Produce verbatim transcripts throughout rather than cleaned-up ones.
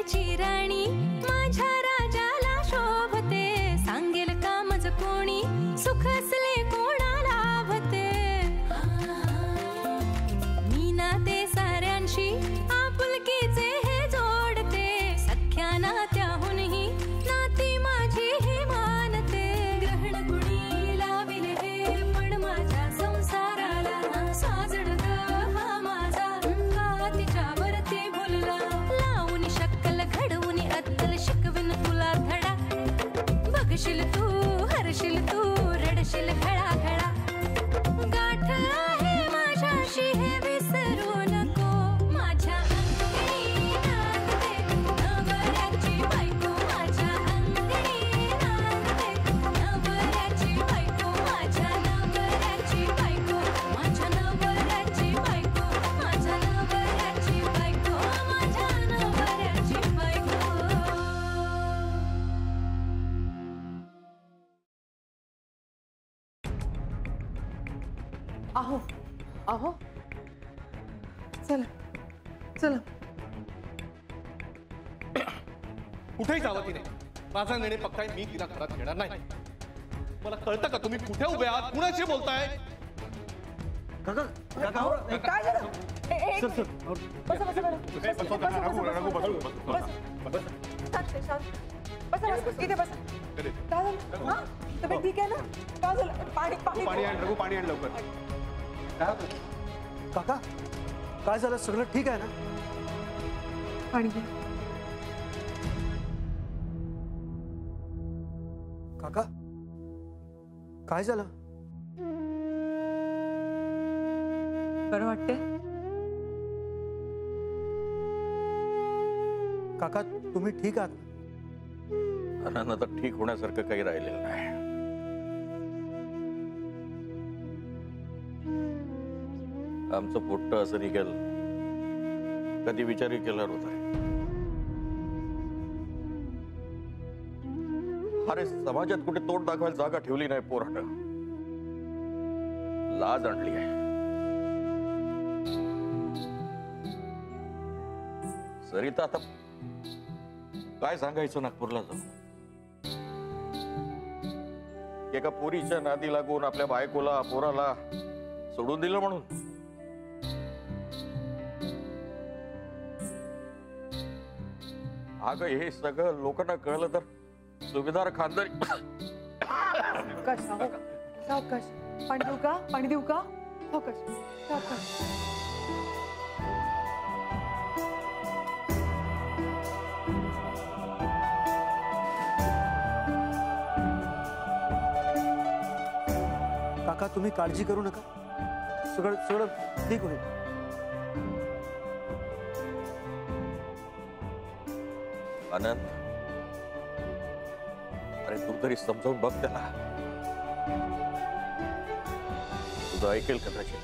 घरची राणी माझ्या राजाला शोभते, सांगेल कामच कोणी सुख असले कोणाला भते। मी नाते साऱ्यांशी आपुलकीचे हे जोडते, सख्या नात्याहूनही नाती माझी हे मानते। ग्रहण कुणी लाविले हे पण माझ्या संसाराला, साजड हा माझा का तिच्यावरती भुलला। लावून शक्कल घडवून अद्दल शिकविन तुला धडा, बघशील तू हरशील तू रडशील घळा घळा। गाठ आहे माझ्याशी हे विसरू नको, माझ्या अंगणी नांदते नवऱ्याची बायको, माझ्या अंगणी नांदते नवऱ्याची बायको, माझ्या नवऱ्याची बायको, माझ्या नवऱ्याची बायको, माझ्या नवऱ्याची बायको, माझ्या नवऱ्याची बायको। अहो अहो चला चला, कुठेही जावं तिने, माझा निर्णय पक्का आहे, मी तिला घरात घेणार नाही। मला कळतं का तुम्ही कुठे उभे आहात, कुणाशी बोलताय? काका काका काय झालं? सर सर बसा बसा मॅडम, बसा बसा इथे बसा। काय झालं? हा तब्येत ठीक आहे ना? काय झालं? पाणी पाणी पाणी आण रघु, पाणी आण लवकर। काका काय झालं? सगळं ठीक आहे ना? पाणी घे। काका काय झालं? बरं वाटते? काका तुम्ही ठीक आहात? अनंत आता ठीक होण्यासारखं काही राहिलेलं नाही। आमचं पोट्ट असं निघेल कधी विचारही केला होता। अरे समाजात कुठे तोड दाखवायला जागा ठेवली नाही पोरानं, लाज आणली आहे। सरिता आता काय सांगायचं नागपूरला जाऊन, एका पोरीच्या नादी लागून आपल्या बायकोला पोराला सोडून दिलं म्हणून। अगं हे सगळं लोकांना कळलं तर सुभेदार खानदारी। सावकाश सावकाश, पाणी देऊ का? पाणी देऊ का? सावकाश सावकाश। काका तुम्ही काळजी करू नका, सगळं सगळं ठीक होईल। आनंद अरे तू तरी समजावून बघ त्याला, तुझं ऐकेल कदाचित।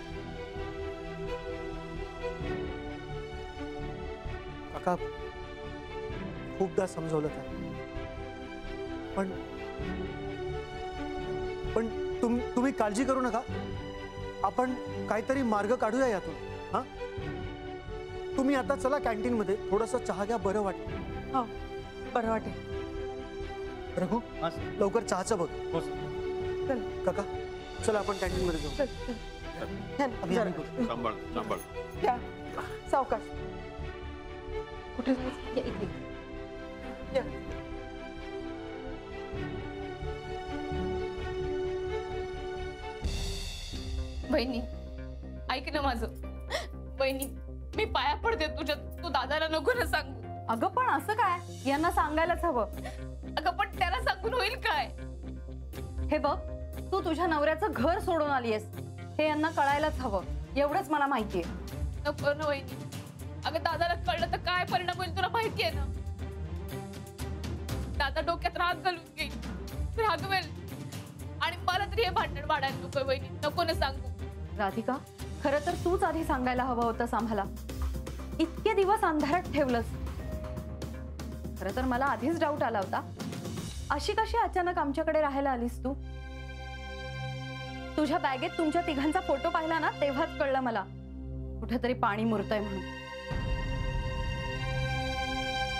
काका खूपदा समजवलं त्याला, पण पण तुम तुम्ही काळजी करू नका, आपण काहीतरी मार्ग काढूया यातून। हा तुम्ही आता चला कॅन्टीन मध्ये, थोडंसं चहा घ्या, बरं वाटेल। हो बरं वाटेल। रघु लवकर चहाचं बघ। चल काका चला आपण कॅन्टीन मध्ये जाऊ। चल चल सांभाळ सांभाळ, या सावकाश। कुठे जायचं? इथे या। बहिणी ऐक ना माझं, बहिणी मी पाया पडते तुझ्या, तू दादाला नको ना सांगू। अगं पण असं काय, यांना सांगायलाच हवं। अगं पण त्याला सांगून होईल काय? हे बघ तू तुझ्या नवऱ्याचं घर सोडून आलीयस, हे यांना कळायलाच हवं, एवढंच मला माहितीये। नको ना बहिणी, अगं दादाला कळलं तर काय परिणाम होईल तुला माहितीये ना। दादा डोक्यात राग घालून घेईल, रागवेल, आणि मला तरी हे भांडण वाढायला नको बहिणी, नको ना सांगू। राधिका खरं तर तूच आधी सांगायला हवं होतंस आम्हाला, इतके दिवस अंधारात ठेवलंस। खरं तर मला आधीच डाऊट आला होता, अशी कशी अचानक आमच्याकडे राहायला आलीस तू? तुझ्या बॅगेत तुमच्या तिघांचा फोटो पाहिला ना तेव्हाच कळलं मला कुठेतरी पाणी मुरतंय म्हणून।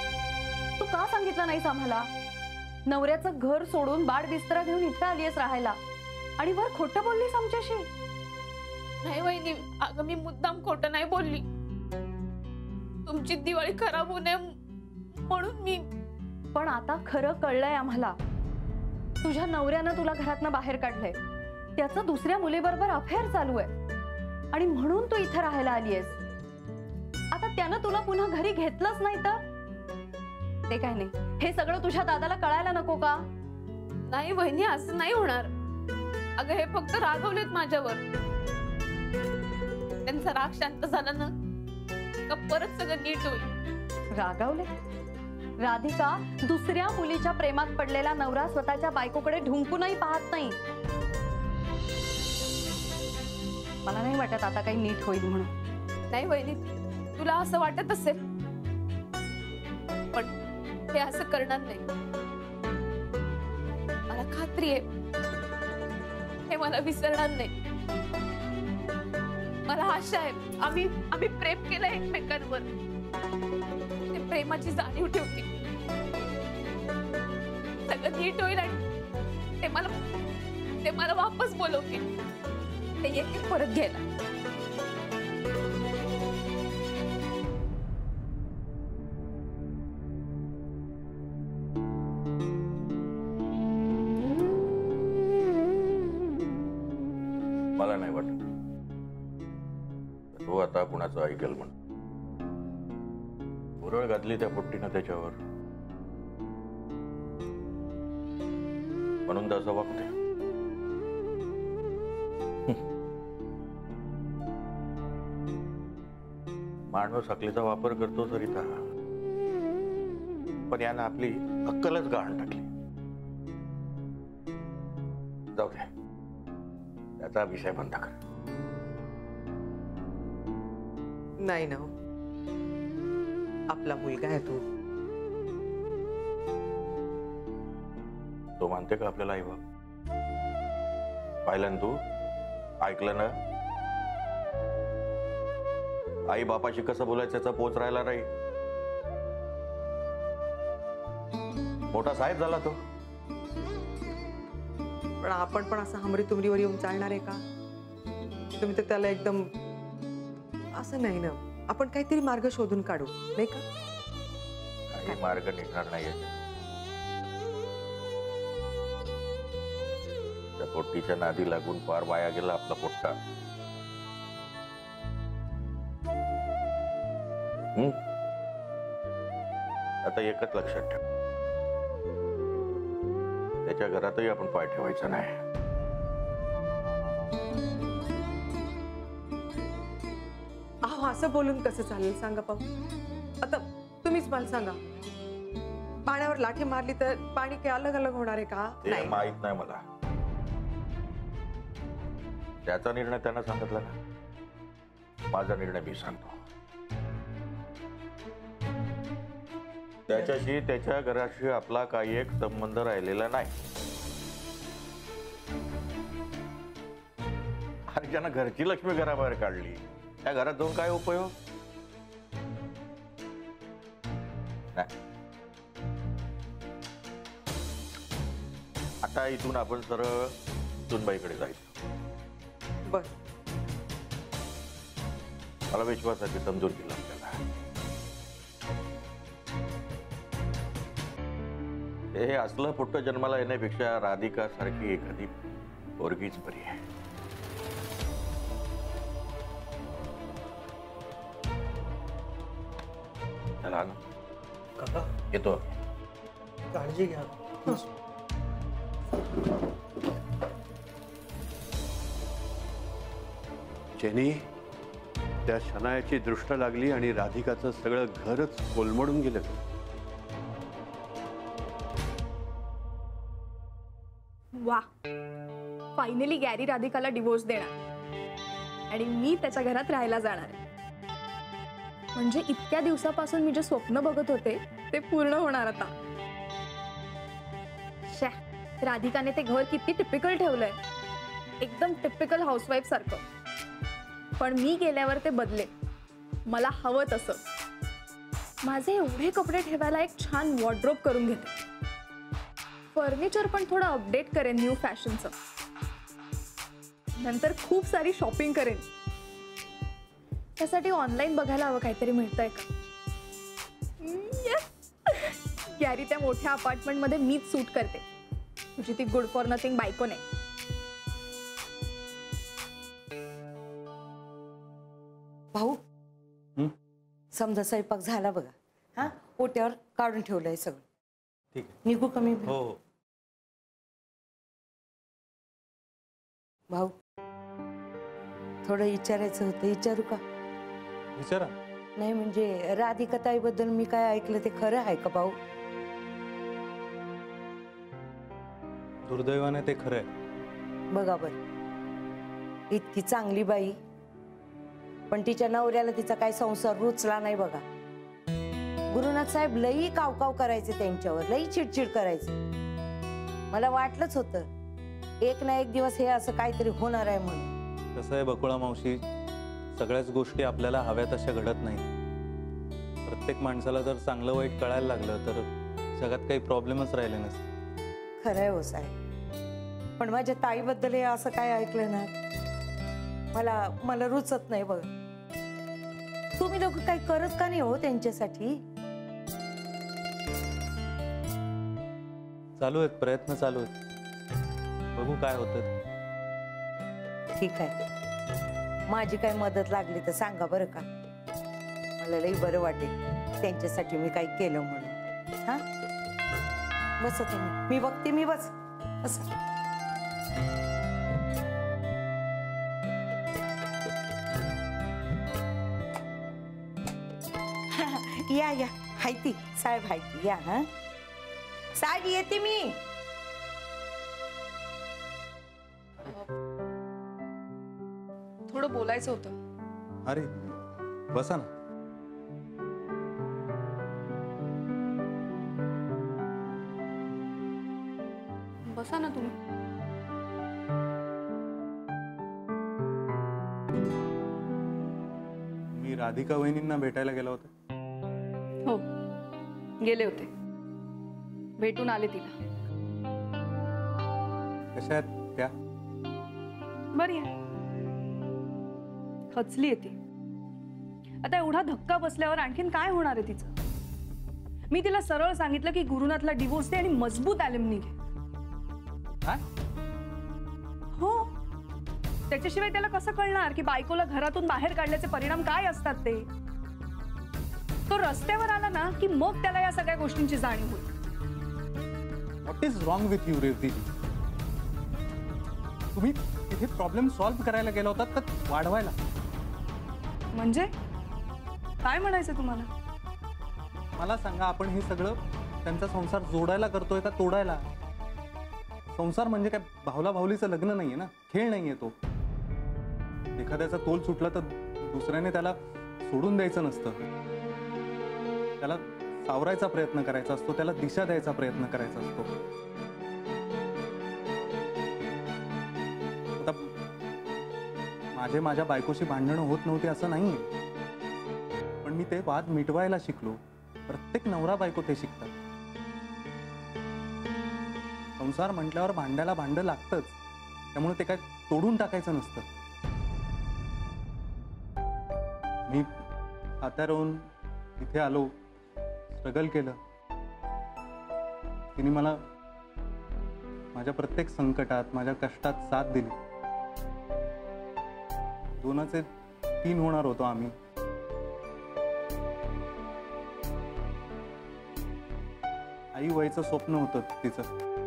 तू का सांगितलं नाहीस आम्हाला? नवऱ्याचं घर सोडून बाळ बिस्तरा घेऊन इथं आलीयस राहायला आणि वर खोटं बोललीस आमच्याशी. नाही वहिनी, अगं मी मुद्दाम खोटं नाही बोलली. तुमची दिवाळी खराब होऊ नये म्हणून मी. पण आता खरं कळलंय आम्हाला. तुझ्या नवऱ्यानं तुला घरातनं बाहेर काढलंय. त्याचं दुसऱ्या मुलीबरोबर अफेअर चालू आहे आणि म्हणून तू इथं राहायला आलीयस. आता त्यानं तुला पुन्हा घरी घेतलंच नाही तर ते काय नाही, हे सगळं तुझ्या दादाला कळायला नको का? नाही वहिनी, असं नाही होणार. अगं हे फक्त रागवलेत माझ्यावर. त्यांचा राग शांत झाला ना का परत सगळं नीट होईल. रागावले? राधिका, दुसऱ्या मुलीच्या प्रेमात पडलेला नवरा स्वतःच्या बायकोकडे ढुंकूनही पाहत नाही. मला नाही वाटत आता काही नीट होईल म्हणून. नाही वहिनी, तुला असं वाटत असेल पण हे असं करणार नाही. मला खात्री आहे हे मला विसरणार नाही. मला आशा आहे आम्ही आम्ही प्रेम केलं एकमेकांवर. ते प्रेमाची जाणीव ठेवतील. सगळं नीट होईल आणि ते मला ते मला वापस बोलवतील. ते येतील परत घ्यायला. मला नाही वाटत तो आता कुणाचं ऐकेल म्हणून. उरळ घातली त्या पोट्टीनं त्याच्यावर, म्हणून तसं वागते. माणूस अकलीचा वापर करतो सरिता, पण यानं आपली अक्कलच गहाण टाकली. जाऊ दे, त्याचा विषय बंद कर. नाही ना, आपला मुलगा आहे तो. तो मानते का आपल्याला आई बाप? पाहिलं ना तू, ऐकलं ना? आई बापाशी कसं बोलायचं त्याचा पोच राहिला नाही. मोठा साहेब झाला तो. पण आपण पण असं हमरी तुमरीवर येऊन चालणार आहे का? तुम्ही तर त्याला एकदम असं नाही ना. आपण काहीतरी मार्ग शोधून काढू, नाही का? काही मार्ग निघणार नाही. त्या पोट्टीच्या नादी लागून पार वाया गेला आपला पोट्टा. हम्म आता एकच लक्षात ठेव, त्याच्या घरातही आपण पाय ठेवायचा नाही. अहो, असं बोलून कसं चालेल सांगा पाहू? आता तुम्हीच मला सांगा, पाण्यावर लाठी मारली तर पाणी काही अलग अलग होणार आहे का? नाही, माहित नाही मला. त्याचा निर्णय त्यानं सांगितला ना, माझा निर्णय मी सांगतो. त्याच्याशी त्याच्या घराशी आपला काही एक संबंध राहिलेला नाही. आणि ज्यानं घरची लक्ष्मी घराबाहेर काढली त्या घरात जाऊन काय उपयोग? नाही. आता इथून आपण सरळ सुनबाईकडे जायचं. बर, मला विश्वास आहे की समजून गेला आपल्याला. हे असलं पुट्ट जन्माला येण्यापेक्षा राधिका सारखी एखादी पोरगीच बरी आहे. चला ना काका, येतो. काळजी घ्या. जेनी, त्या शनायाची दृष्ट लागली आणि राधिकाचं सगळं घरच कोलमडून गेलं. वा, फायनली गॅरी राधिकाला डिवोर्स देणार आणि मी त्याच्या घरात राहायला जाणार आहे. म्हणजे इतक्या दिवसापासून मी जे स्वप्न बघत होते ते पूर्ण होणार आता. शे, राधिकाने ते घर किती टिपिकल ठेवलंय, एकदम टिपिकल हाऊसवाईफ सारखं. पण मी गेल्यावर ते बदले, मला हवं तसं. माझे एवढे कपडे ठेवायला एक छान वॉर्डरोब करून घेते. फर्निचर पण थोडं अपडेट करेन न्यू फॅशनचं. नंतर खूप सारी शॉपिंग करेन. त्यासाठी ऑनलाईन बघायला हवं काहीतरी मिळतंय का. गॅरी त्या मोठ्या अपार्टमेंट मध्ये मीच सूट करते. तुझी ती गुड फॉर नथिंग बायको नाही. भाऊ समजा स्वयंपाक झाला बघा. हा ओट्यावर काढून ठेवलंय सगळं. ठीक आहे. निघू कमी हो. भाऊ थोडं विचारायचं होतं. विचारू का? विचारा. नाही म्हणजे राधिका ताईबद्दल मी काय ऐकलं ते खरं आहे का भाऊ? दुर्दैवाने ते खरं आहे. बघा बरं, इतकी चांगली बाई पण तिच्या नवऱ्याला तिचा काही संसार रुचला नाही बघा. गुरुनाथ साहेब लई कावकाव करायचे त्यांच्यावर, लई चिडचिड करायचे. मला वाटलंच होतं एक ना एक दिवस हे असं काहीतरी होणार आहे म्हणून. कसं आहे बकुळा मावशी, सगळ्याच गोष्टी आपल्याला हव्या तशा घडत नाही. प्रत्येक माणसाला जर चांगलं वाईट कळायला लागलं तर जगात काही प्रॉब्लेमच राहिले नसते. खरंय हो साहेब, पण माझ्या ताईबद्दल हे असं काय ऐकलं ना मला मला रुचत नाही बघ. तुम्ही लोक काही करत का नाही हो त्यांच्यासाठी? चालू आहेत प्रयत्न, चालू आहेत. बघू काय होतं. ठीक आहे, माझी काही मदत लागली तर सांगा बरं का. मला लई बरं वाटेल त्यांच्यासाठी मी काही केलं म्हणून. हा बस तुम्ही, मी बघते. मी बस बस. या या हायती साहेब, हायती या. हा साहेब येते मी. थोडं बोलायचं होतं. अरे बसा ना. बसा ना तुम्ही. मी राधिका वहिनींना भेटायला गेलो होतो. हो गेले होते, भेटून आले तिला. कशा आहेत त्या? बरी आहे, खचली आहे ती. आता एवढा धक्का बसल्यावर आणखीन काय होणार आहे तिचं? मी तिला सरळ सांगितलं की गुरुनाथला डिवोर्स दे आणि मजबूत ॲल्युमिनी घे. काय? हो, त्याच्याशिवाय त्याला कसं कळणार की बायकोला घरातून बाहेर काढल्याचे परिणाम काय असतात ते? तो रस्त्यावर आला ना की मग त्याला या सगळ्या गोष्टींची जाणीव होईल. What is wrong with you Revati? तुम्ही इथे प्रॉब्लेम सॉल्व्ह करायला गेला होता तर वाढवायला. म्हणजे काय म्हणायचं तुम्हाला? मला सांगा, आपण हे सगळं त्यांचा संसार जोडायला करतोय का तोडायला? संसार म्हणजे काय भावला भावलीचं लग्न नाहीये ना, खेळ नाहीये तो. एखाद्याचा तोल सुटला तर दुसऱ्याने त्याला सोडून द्यायचं नसतं. त्याला सावरायचा प्रयत्न करायचा असतो, त्याला दिशा द्यायचा प्रयत्न करायचा असतो. आता माझे माझ्या बायकोशी भांडणं होत नव्हते असं नाहीये, पण मी ते वाद मिटवायला शिकलो. प्रत्येक नवरा बायको ते शिकतात. संसार म्हटल्यावर भांड्याला भांडं लागतंच, त्यामुळे ते काय तोडून टाकायचं नसतं. मी साताऱ्याहून इथे आलो, स्ट्रगल केलं. तिने मला माझ्या प्रत्येक संकटात, माझ्या कष्टात साथ दिली. दोनाचे तीन होणार होतो आम्ही. आई व्हायचं स्वप्न होतं तिचं,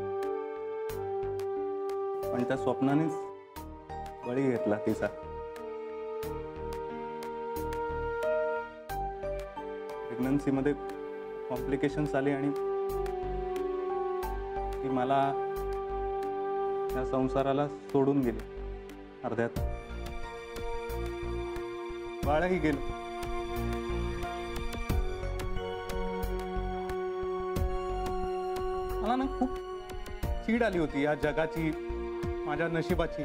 पण त्या स्वप्नानेच बळी घेतला तिचा. प्रेग्नन्सी मध्ये कॉम्प्लिकेशन्स आले आणि ती मला त्या संसाराला सोडून गेली अर्ध्यात. बाळही गेलं. मला ना खूप चीड आली होती या जगाची, माझ्या नशिबाची.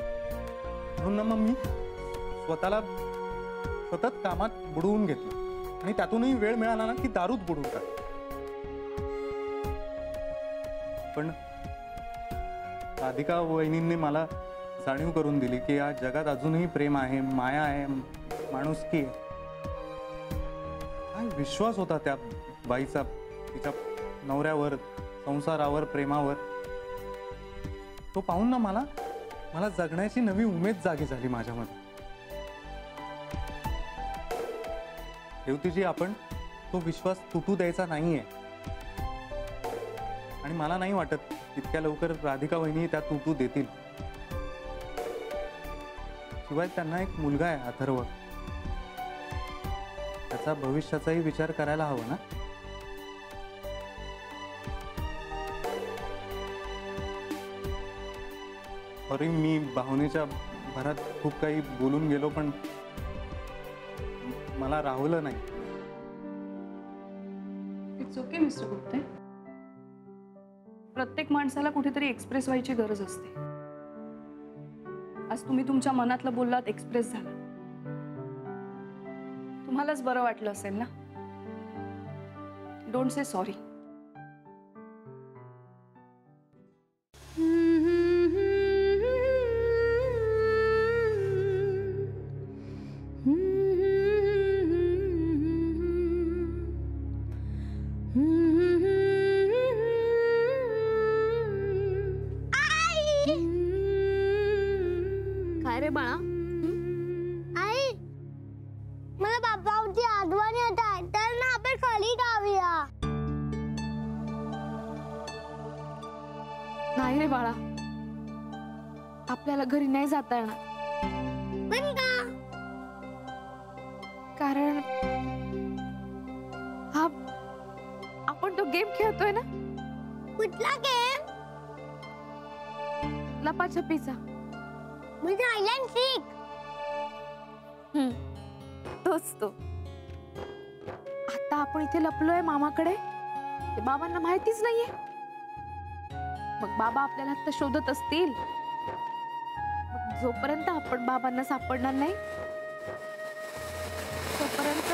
म्हणून ना मग मी स्वतःला सतत कामात बुडवून घेतलं. आणि त्यातूनही वेळ मिळाला ना की दारूत बुडून टाक. पण राधिका वहिनींनी मला जाणीव करून दिली की या जगात अजूनही प्रेम आहे, माया आहे, माणुसकी आहे. काय विश्वास होता त्या बाईचा तिच्या नवऱ्यावर, संसारावर, प्रेमावर. तो पाहून ना मला मला जगण्याची नवी उमेद जागी झाली माझ्यामध्ये. रेवतीजी, आपण तो विश्वास तुटू द्यायचा नाहीये. आणि मला नाही वाटत इतक्या लवकर राधिका वहिनी त्या तुटू देतील. शिवाय त्यांना एक मुलगा आहे, अथर्व. त्याचा भविष्याचाही विचार करायला हवा ना. अरे, मी भावनेच्या भरात खूप काही बोलून गेलो, पण मला राहवलं नाही. It's okay mister Gupte. प्रत्येक माणसाला कुठेतरी एक्सप्रेस व्हायची गरज असते. आज तुम्ही तुमच्या मनातलं बोललात, एक्सप्रेस झाला. तुम्हालाच बरं वाटलं असेल ना. Don't say sorry. काय रे बाळा? आई, मला बाबाची आठवण येत आहे. तर ना आपण खाली जाऊया. नाही रे बाळा, आपल्याला घरी नाही जाता येणार. पण का? कारण हा आपण तो गेम खेळतोय ना. कुठला गेम? लपाछपीचा. म्हणजे आयलँड सिक. तोच तो. आता आपण इथे लपलोय मामाकडे, ते बाबांना माहितीच नाहीये. मग बाबा आपल्याला आता शोधत असतील. मग जोपर्यंत आपण बाबांना सापडणार नाही तोपर्यंत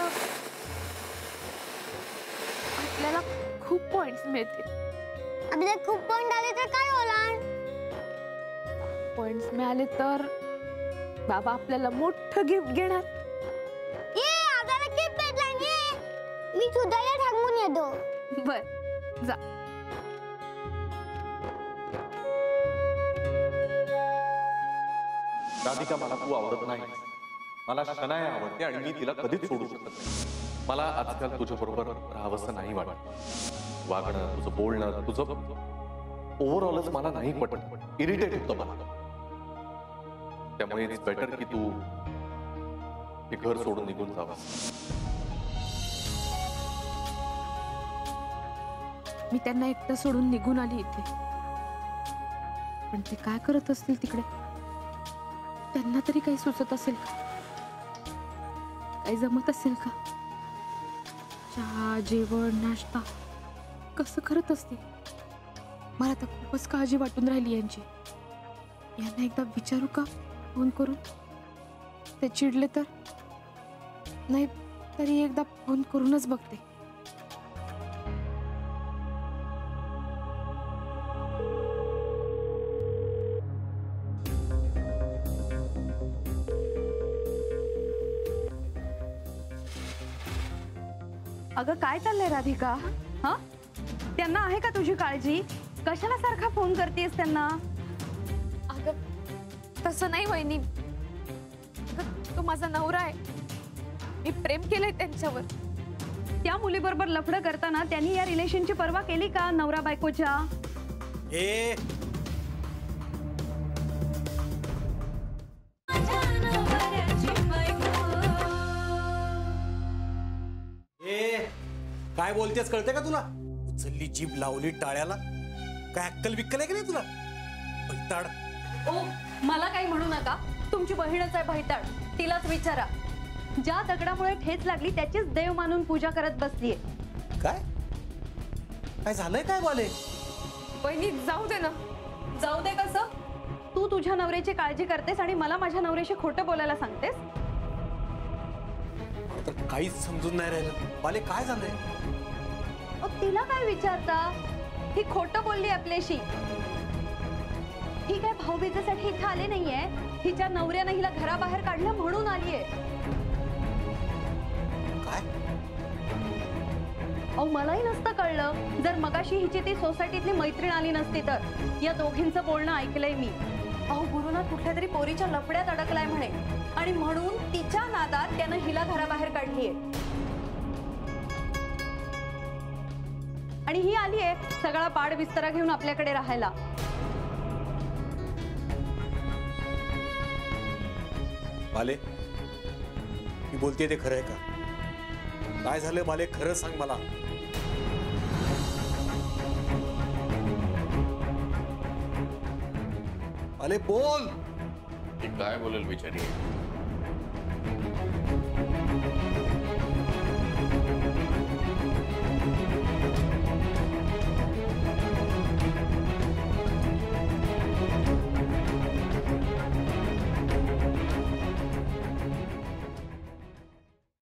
आपल्याला खूप पॉइंट्स मिळतील. आपल्याला खूप पॉइंट आले तर काय होणार? पॉइंट्स मिळाले तर बाबा आपल्याला मोठं गिफ्ट घेणार. ये, आपल्याला गिफ्ट भेटला. ये, मी सुद्धा थांबून येतो. बर, जा. राधिका, मला तू आवडत नाही. मला शनाया आवडते आणि मी तिला कधीच सोडू शकत नाही. मला आजकाल तुझ्या बरोबर राहावंसं नाही वाटत. वागणं, तुझं बोलणं, तुझं ओव्हरऑलच मला नाही पटत. इरिटेट होतं मला. त्यामुळे इट्स बेटर की तू हे घर सोडून निघून जावंस. मी त्यांना एकटं सोडून निघून आली इथे. पण ते काय करत असतील तिकडे? त्यांना तरी काही सुचत असेल का? काही जमत असेल का? चहा, जेवण, नाश्ता कसं करत असतील? मला तर खूपच काळजी वाटून राहिली यांची. यांना एकदा विचारू का फोन करून? ते चिडले तर नाही, तरी एकदा फोन करूनच बघते. अगं, काय चाललंय राधिका? हा, त्यांना आहे का तुझी काळजी? कशाला सारखा फोन करतेस त्यांना? अगं, तसं नाही वहिनी. तो माझा नवरा आहे. मी प्रेम केलंय त्यांच्यावर. त्या मुलीबरोबर लफडं करताना त्यांनी या रिलेशनची पर्वा केली का नवरा बायकोच्या? ए काय बोलतेस कळते का तुला? उचलली जीभ लावली टाळ्याला. काय अक्कल बिक्कल आहे का नाही तुला? भैताड. ओ, मला काही म्हणू नका. तुमची बहीणच आहे भैताड. तिलाच विचारा. ज्या दगडामुळे ठेच लागली त्याचीच देव मानून पूजा करत बसलीये. काय काय झालंय काय बोले? वहिनी, जाऊ दे ना. जाऊ दे कसं? तू तुझ्या नवऱ्याची काळजी करतेस आणि मला माझ्या नवऱ्याशी खोटं बोलायला सांगतेस. तर काहीच समजून नाही राहिलं. बाले काय झालंय? अहो, तिला काय विचारता? ही खोटं बोलली आपल्याशी. ही काय भाऊबीजेसाठी इथं आले नाहीये. हिच्या नवऱ्यानं हिला घराबाहेर काढलं म्हणून आलीये. काय? अहो, मलाही नसतं कळलं जर मगाशी हिची ती सोसायटीतली मैत्रीण आली नसती तर. या दोघींचं बोलणं ऐकलंय मी. अहो, गुरुनाथ कुठल्या तरी पोरीच्या लफड्यात अडकलाय म्हणे आणि म्हणून तिच्या नादात त्यानं हिला घराबाहेर काढलीये. आणि ही आलीये सगळा पाड विस्तारा घेऊन आपल्याकडे राहायला. बाले, मी बोलते ते खरं आहे का? काय झालं बाले, खरं सांग मला. बाले बोल. ती काय बोलेल बिचारी?